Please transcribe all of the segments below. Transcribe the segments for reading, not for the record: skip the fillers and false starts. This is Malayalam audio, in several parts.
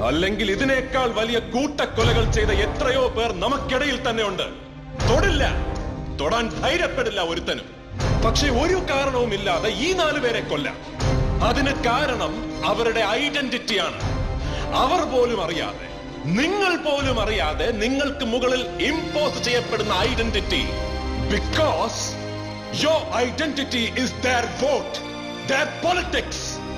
അല്ലെങ്കിൽ ഇതിനേക്കാൾ വലിയ കൂട്ടക്കൊലകൾ ചെയ്ത എത്രയോ പേർ നമുക്കിടയിൽ തന്നെ ഉണ്ട്. തൊടില്ല, തൊടാൻ ധൈര്യപ്പെടില്ല ഒരുത്തനും. പക്ഷെ ഒരു കാരണവുമില്ലാതെ ഈ 4 പേരെ കൊല്ലാം. അതിന് കാരണം അവരുടെ ഐഡന്റിറ്റിയാണ്. അവർ പോലും അറിയാതെ, നിങ്ങൾ പോലും അറിയാതെ നിങ്ങൾക്ക് മുകളിൽ ഇമ്പോസ് ചെയ്യപ്പെടുന്ന identity. Because your identity is their vote, their politics.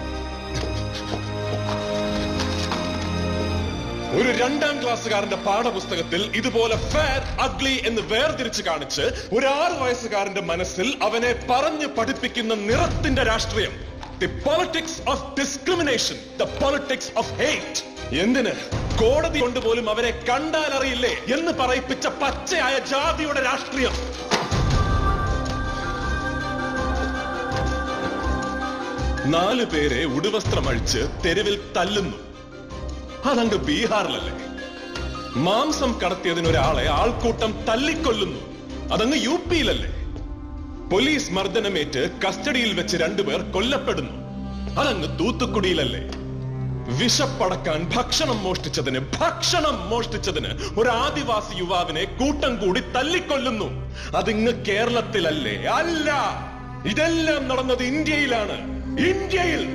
ഒരു 2ാം ക്ലാസ്സുകാരന്റെ പാഠപുസ്തകത്തിൽ ഇതുപോലെ ഫെയർ അഗ്ലി എന്ന് വേർതിരിച്ച് കാണിച്ച് ഒരു 6 വയസ്സുകാരന്റെ മനസ്സിൽ അവനെ പറഞ്ഞു പഠിപ്പിക്കുന്ന നിറത്തിന്റെ രാഷ്ട്രീയം. The politics of discrimination, the politics of hate. എന്തിന്? കോടതി കൊണ്ടുപോലും അവരെ കണ്ടാൽ അറിയില്ലേ എന്ന് പറയിപ്പിച്ച പച്ചയായ ജാതിയുടെ രാഷ്ട്രീയം. നാല് പേരെ ഉടുവസ്ത്രമഴിച്ച് തെരുവിൽ തല്ലുന്നു. അതങ്ങ് ബീഹാറിലല്ലേ? മാംസം കടത്തിയതിന് ഒരാളെ ആൾക്കൂട്ടം തല്ലിക്കൊല്ലുന്നു. അതങ്ങ് യുപിയിലല്ലേ? പോലീസ് മർദ്ദനമേറ്റ് കസ്റ്റഡിയിൽ വെച്ച് 2 പേർ കൊല്ലപ്പെടുന്നു. അതങ്ങ് തൂത്തുക്കുടിയിലല്ലേ? വിശപ്പടക്കാൻ ഭക്ഷണം മോഷ്ടിച്ചതിന് ഒരു ആദിവാസി യുവാവിനെ കൂട്ടം കൂടി തല്ലിക്കൊല്ലുന്നു. അതിങ്ങ് കേരളത്തിലല്ലേ? അല്ല, ഇതെല്ലാം നടന്നത് ഇന്ത്യയിലാണ്. ഇന്ത്യയിൽ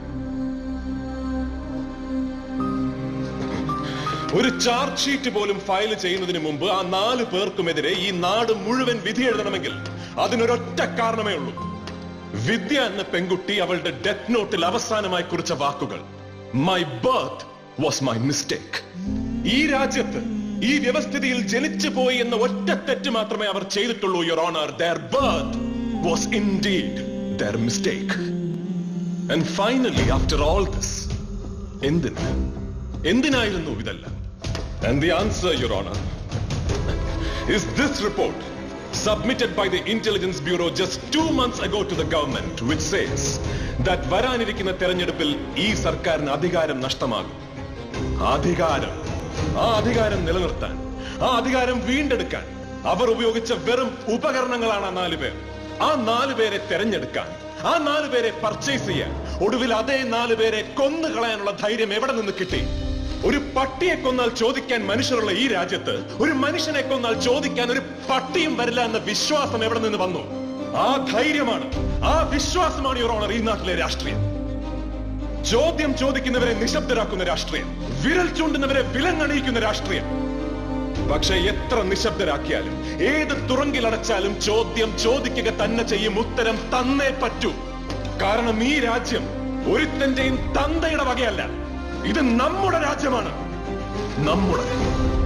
ഒരു ചാർജ് ഷീറ്റ് പോലും ഫയൽ ചെയ്യുന്നതിന് മുമ്പ് ആ 4 പേർക്കുമെതിരെ ഈ നാട് മുഴുവൻ വിധി എഴുതണമെങ്കിൽ അതിനൊരൊറ്റ കാരണമേ ഉള്ളൂ. വിദ്യ എന്ന പെൺകുട്ടി അവളുടെ ഡെത്ത് നോട്ടിൽ അവസാനമായി കുറിച്ച വാക്കുകൾ, my birth was my mistake. ഈ രാജ്യത്ത്, ഈ വ്യവസ്ഥിതിയിൽ ജനിച്ചു പോയി എന്ന ഒറ്റ തെറ്റ് മാത്രമേ അവർ ചെയ്തിട്ടുള്ളൂ, your honour. their birth was indeed their mistake. And finally, after all this, എന്തിനായിരുന്നു ഇതെല്ലാം? And the answer, Your Honor, is this report submitted by the Intelligence Bureau just 2 months ago to the government, which says that വരാനിരിക്കുന്ന തെരഞ്ഞെടുപ്പിൽ ഈ സർക്കാരിന് അധികാരം നഷ്ടമാകും. ആ അധികാരം നിലനിർത്താൻ, ആ അധികാരം വീണ്ടെടുക്കാൻ അവർ ഉപയോഗിച്ച വെറും ഉപകരണങ്ങളാണ് ആ 4 പേർ. ആ 4 പേരെ തെരഞ്ഞെടുക്കാൻ, ആ 4 പേരെ പർച്ചേസ് ചെയ്യാൻ, ഒടുവിൽ അതേ 4 പേരെ കൊന്നുകളയാനുള്ള ധൈര്യം എവിടെ നിന്ന് കിട്ടി? ഒരു പട്ടിയെ കൊന്നാൽ ചോദിക്കാൻ മനുഷ്യരുള്ള ഈ രാജ്യത്ത് ഒരു മനുഷ്യനെ കൊന്നാൽ ചോദിക്കാൻ ഒരു പട്ടിയും വരില്ല എന്ന വിശ്വാസം എവിടെ നിന്ന് വന്നു? ആ ധൈര്യമാണ്, ആ വിശ്വാസമാണ്, യുവർ ഓണർ, ഈ നാട്ടിലെ രാഷ്ട്രീയം. ചോദ്യം ചോദിക്കുന്നവരെ നിശബ്ദരാക്കുന്ന രാഷ്ട്രീയം, വിരൽ ചൂണ്ടുന്നവരെ വിലങ്ങണിയിക്കുന്ന രാഷ്ട്രീയം. പക്ഷെ എത്ര നിശബ്ദരാക്കിയാലും, ഏത് തുറങ്കിലടച്ചാലും ചോദ്യം ചോദിക്കുക തന്നെ ചെയ്യും. ഉത്തരം തന്നേ പറ്റൂ. കാരണം ഈ രാജ്യം ഒരുത്തന്റെയും തന്തയുടെ വകയല്ല. ഇത് നമ്മുടെ രാജ്യമാണ്, നമ്മുടെ.